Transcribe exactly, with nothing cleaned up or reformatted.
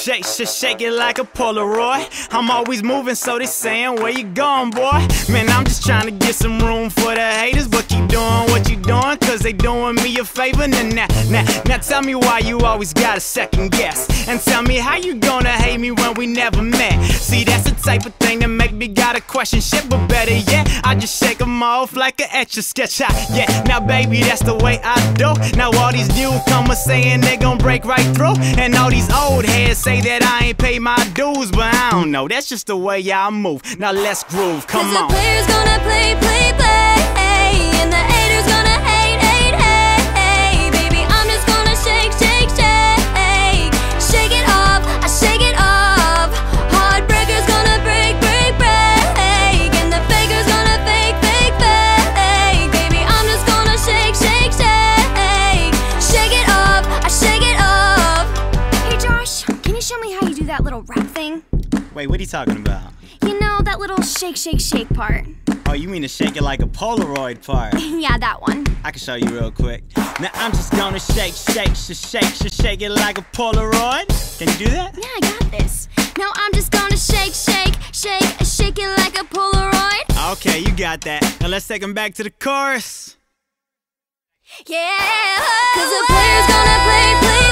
shake, shake, shake it like a Polaroid. I'm always moving, so they saying, where you going, boy? Man, I'm just trying to get some room for the haters, but keep doing what you doing, cause they doing me a favor. Now, now, now, now tell me why you always got a second guess, and tell me how you gonna hate me when we never met. See, that's the type of thing that make me gotta question shit, but better yet, I just shake them off like an Etch-a-Sketch. Yeah, now baby, that's the way I do. Now all these newcomers saying they gon' break right through, and all these old heads say that I ain't pay my dues, but I don't know, that's just the way I move. Now let's groove, come on. Cause the players gonna play, play, play, and the haters gonna hate, hate, hate. Baby, I'm just gonna shake, shake, shake. Shake it off, I shake it off. Heartbreakers gonna break, break, break, and the fakers gonna fake, fake, fake. Baby, I'm just gonna shake, shake, shake. Shake it off, I shake it off. Hey Josh, can you show me how you do that little rap thing? Wait, what are you talking about? You know, that little shake, shake, shake part. Oh, you mean to shake it like a Polaroid part? Yeah, that one. I can show you real quick. Now I'm just gonna shake, shake, shake, shake, shake, shake it like a Polaroid. Can you do that? Yeah, I got this. Now I'm just gonna shake, shake, shake, shake it like a Polaroid. Okay, you got that. Now let's take them back to the chorus. Yeah, cause the players gonna play, play.